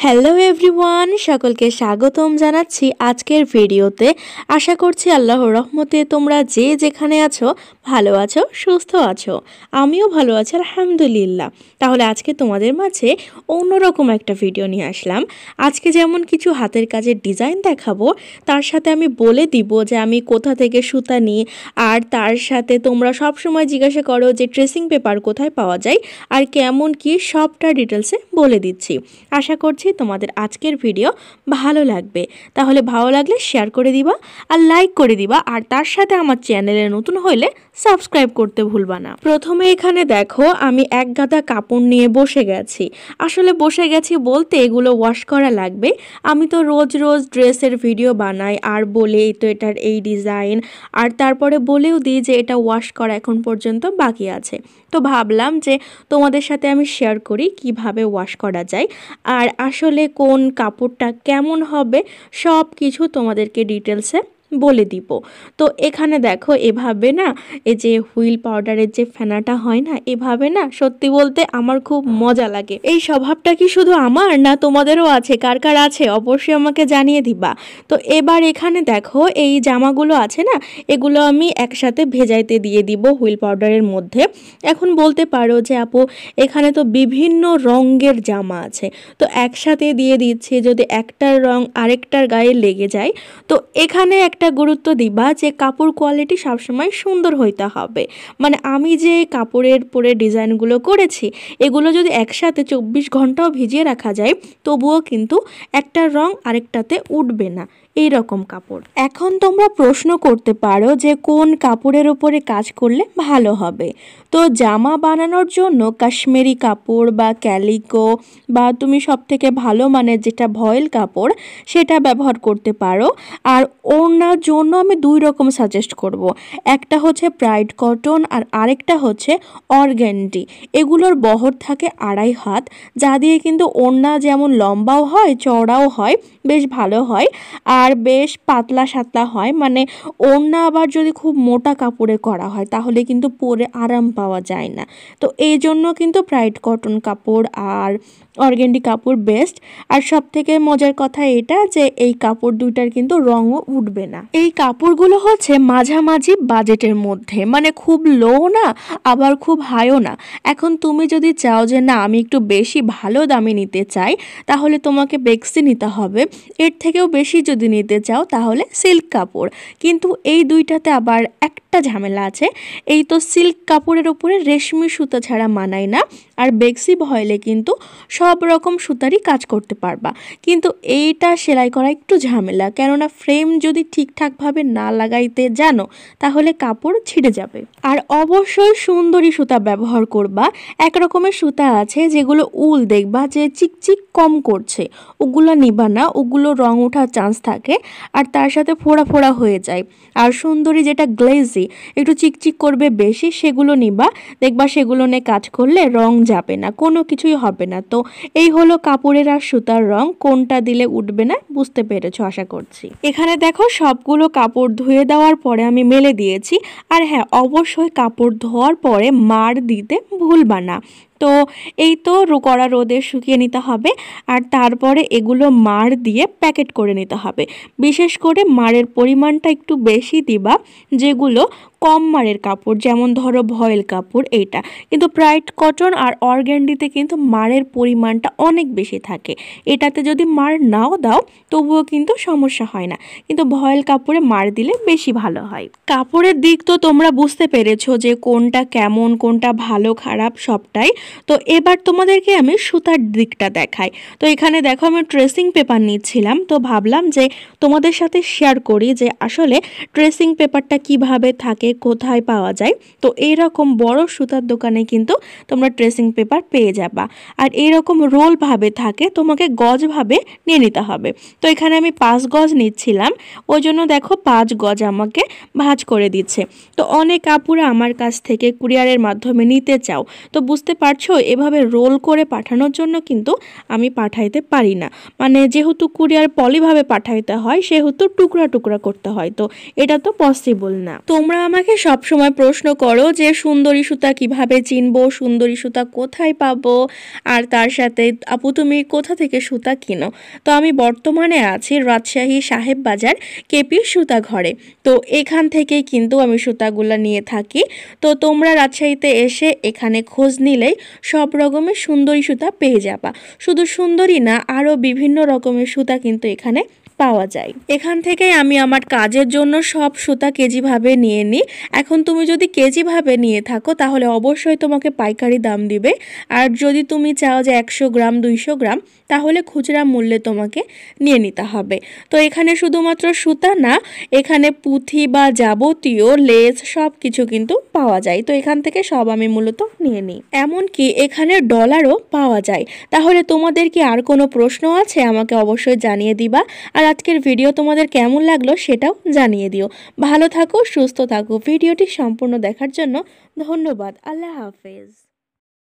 Hello everyone, সকলকে স্বাগতম জানাচ্ছি আজকের ভিডিওতে। আশা করছি আল্লাহর রহমতে তোমরা যে যেখানে আছো ভালো আছো, সুস্থ আছো। আমিও ভালো আছি আলহামদুলিল্লাহ। তাহলে আজকে তোমাদের মাঝে অন্যরকম একটা ভিডিও নিয়ে আসলাম। আজকে যেমন কিছু হাতের কাজের ডিজাইন দেখাবো, তার সাথে আমি বলে দিব যে আমি কোথা থেকে সুতা নিই, আর তার সাথে তোমরা সব সময় জিজ্ঞাসা করো যে ট্রেসিং পেপার কোথায় পাওয়া যায় আর কেমন কি, সবটা ডিটেলসে বলে দিচ্ছি। আশা করছি তোমাদের আজকের ভিডিও ভালো লাগবে। তাহলে ভালো লাগলে শেয়ার করে দিবা আর লাইক করে দিবা, আর তার সাথে আমার চ্যানেলে নতুন হইলে সাবস্ক্রাইব করতে ভুলবা না। প্রথমে এখানে দেখো আমি এক গাদা কাপড় নিয়ে বসে গেছি। আসলে বসে গেছি বলতে এগুলো ওয়াশ করা লাগবে। আমি তো রোজ রোজ ড্রেসের ভিডিও বানাই আর বলেই তো এটার এই ডিজাইন, আর তারপরে বলেও দিই যে এটা ওয়াশ করা এখন পর্যন্ত বাকি আছে। তো ভাবলাম যে তোমাদের সাথে আমি শেয়ার করি কিভাবে ওয়াশ করা যায়, আর আসলে কোন কাপড়টা কেমন হবে সব কিছু তোমাদেরকে ডিটেলসে বলে দিব। তো এখানে দেখো এভাবে না, এই যে হুইল পাউডারের যে ফেনাটা হয় না, এভাবে না সত্যি বলতে আমার খুব মজা লাগে। এই স্বভাবটা কি শুধু আমার না তোমাদেরও আছে? কার কার আছে অবশ্যই আমাকে জানিয়ে দিবা। তো এবার এখানে দেখো এই জামাগুলো আছে না, এগুলো আমি একসাথে ভেজাইতে দিয়ে দিব হুইল পাউডারের মধ্যে। এখন বলতে পারো যে আপু এখানে তো বিভিন্ন রঙের জামা আছে, তো একসাথে দিয়ে দিচ্ছি, যদি একটার রং আরেকটার গায়ে লেগে যায়। তো এখানে একটা গুরুত্ব দিবা যে কাপড় কোয়ালিটি সবসময় সুন্দর হইতে হবে। মানে আমি যে কাপড়ের পরে ডিজাইনগুলো করেছি, এগুলো যদি একসাথে 24 ঘন্টাও ভিজিয়ে রাখা যায় তবুও কিন্তু একটা রং আরেকটাতে উঠবে না, এই রকম কাপড়। এখন তোমরা প্রশ্ন করতে পারো যে কোন কাপড়ের উপরে কাজ করলে ভালো হবে। তো জামা বানানোর জন্য কাশ্মীরি কাপড় বা ক্যালিকো বা তুমি সব থেকে ভালো মানের যেটা ভয়েল কাপড় সেটা ব্যবহার করতে পারো। আর ওড়নার জন্য আমি দুই রকম সাজেস্ট করব। একটা হচ্ছে প্রাইড কটন আর আরেকটা হচ্ছে অর্গ্যান্ডি। এগুলোর বহর থাকে 2.5 হাত, যা দিয়ে কিন্তু ওড়না যেমন লম্বাও হয় চওড়াও হয়, বেশ ভালো হয় আর বেশ পাতলা সাতলা হয়। মানে ওড়না আবার যদি খুব মোটা কাপড়ে করা হয় তাহলে কিন্তু পরে আরাম পাওয়া যায় না। তো এই জন্য কিন্তু প্রাইড কটন কাপড় আর অর্গ্যান্ডি কাপড় বেস্ট। আর সব থেকে মজার কথা এটা যে এই কাপড় দুইটার কিন্তু রঙও উঠবে না। এই কাপড়গুলো হচ্ছে মাঝামাঝি বাজেটের মধ্যে, মানে খুব লো না আবার খুব হাইও না। এখন তুমি যদি চাও যে না আমি একটু বেশি ভালো দামে নিতে চাই তাহলে তোমাকে বেক্সি নিতে হবে। এর থেকেও বেশি যদি নিতে চাও তাহলে সিল্ক কাপড়। কিন্তু এই দুইটাতে আবার একটা ঝামেলা আছে, এই তো সিল্ক কাপড়ের উপরে রেশমি সুতা ছাড়া মানায় না, আর বেক্সি ভয়েলে কিন্তু সব রকম সুতারই কাজ করতে পারবা। কিন্তু এইটা সেলাই করা একটু ঝামেলা, কেননা ফ্রেম যদি ঠিকঠাকভাবে না লাগাইতে জানো তাহলে কাপড় ছিঁড়ে যাবে। আর অবশ্যই সুন্দরী সুতা ব্যবহার করবা। এক রকমের সুতা আছে যেগুলো উল দেখবা যে চিকচিক কম করছে, ওগুলো নিবা না, ওগুলো রং ওঠার চান্স থাকে আর তার সাথে ফোড়া ফোড়া হয়ে যায়। আর সুন্দরী যেটা গ্লেজি একটু চিকচিক করবে বেশি, সেগুলো নিবা, দেখবা সেগুলো নিয়ে কাজ করলে রং যাবে না, কোনো কিছুই হবে না। তো এই হলো কাপড়ের আর সুতার রং, কোনটা দিলে উঠবে না বুঝতে পেরেছো আশা করছি। এখানে দেখো সবগুলো কাপড় ধুয়ে দেওয়ার পরে আমি মেলে দিয়েছি। আর হ্যাঁ, অবশ্যই কাপড় ধোয়ার পরে মাড় দিতে ভুলবা না। তো এই তো কড়া রোদে শুকিয়ে নিতে হবে, আর তারপরে এগুলো মাড় দিয়ে প্যাকেট করে নিতে হবে। বিশেষ করে মাড়ের পরিমাণটা একটু বেশি দিবা, যেগুলো কম মাড়ের কাপড়, যেমন ধরো ভয়েল কাপড় এইটা। কিন্তু প্রাইড কটন আর অর্গ্যান্ডিতে কিন্তু মাড়ের পরিমাণটা অনেক বেশি থাকে, এটাতে যদি মাড় নাও দাও তবুও কিন্তু সমস্যা হয় না, কিন্তু ভয়েল কাপড়ে মাড় দিলে বেশি ভালো হয়। কাপড়ের দিক তো তোমরা বুঝতে পেরেছো যে কোনটা কেমন, কোনটা ভালো খারাপ সবটাই। তো এবার তোমাদেরকে আমি সুতার দিকটা দেখাই। তো এখানে দেখো আমি ট্রেসিং পেপার নিচ্ছিলাম, তো ভাবলাম যে তোমাদের সাথে শেয়ার করি যে আসলে ট্রেসিং পেপারটা কিভাবে থাকে, কোথায় পাওয়া যায়। তো এইরকম বড় সুতার দোকানে কিন্তু তোমরা ট্রেসিং পেপার পেয়ে যাবা, আর এইরকম রোল ভাবে থাকে, তোমাকে গজ ভাবে নিয়ে নিতে হবে। তো এখানে আমি 5 গজ নিচ্ছিলাম, ওই জন্য দেখো 5 গজ আমাকে ভাঁজ করে দিচ্ছে। তো অনেক আপুরা আমার কাছ থেকে কুরিয়ারের মাধ্যমে নিতে চাও, তো বুঝতে পারছো পারছো, এভাবে রোল করে পাঠানোর জন্য কিন্তু আমি পাঠাইতে পারি না। মানে যেহেতু কুরিয়ার পলিভাবে পাঠাইতে হয় সেহেতু টুকরা টুকরা করতে হয়, তো এটা তো পসিবল না। তোমরা আমাকে সবসময় প্রশ্ন করো যে সুন্দরী সুতা কিভাবে চিনবো, সুন্দরী সুতা কোথায় পাবো, আর তার সাথে আপু তুমি কোথা থেকে সুতা কিনো। তো আমি বর্তমানে আছি রাজশাহী সাহেব বাজার কেপি সুতা ঘরে। তো এখান থেকেই কিন্তু আমি সুতাগুলো নিয়ে থাকি। তো তোমরা রাজশাহীতে এসে এখানে খোঁজ নিলেই সব রকমের সুন্দরী সুতা পেয়ে যাবা। শুধু সুন্দরী না, আরও বিভিন্ন রকমের সুতা কিন্তু এখানে পাওয়া যায়। এখান থেকে আমি আমার কাজের জন্য সব সুতা কেজিভাবে নিয়ে নিই। এখন তুমি যদি কেজিভাবে নিয়ে থাকো তাহলে অবশ্যই তোমাকে পাইকারি দাম দিবে, আর যদি তুমি চাও যে 100 গ্রাম 200 গ্রাম তাহলে খুচরা মূল্যে তোমাকে নিয়ে নিতে হবে। তো এখানে শুধুমাত্র সুতা না, এখানে পুঁথি বা যাবতীয় লেস সব কিছু কিন্তু পাওয়া যায়। তো এখান থেকে সব আমি মূলত নিয়ে নিই। এমনকি এখানে ডলারও পাওয়া যায়। তাহলে তোমাদের কি আর কোনো প্রশ্ন আছে আমাকে অবশ্যই জানিয়ে দিবা। আর আজকের ভিডিও তোমাদের কেমন লাগলো সেটাও জানিয়ে দিও। ভালো থাকো, সুস্থ থাকো। ভিডিওটি সম্পূর্ণ দেখার জন্য ধন্যবাদ। আল্লাহ হাফেজ।